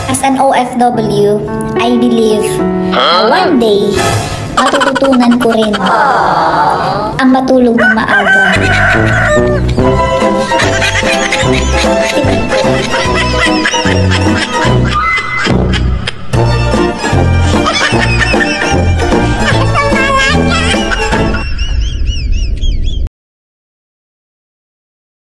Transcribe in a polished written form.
As an OFW, I believe one day, matututunan ko rin ang matulog ng maaga.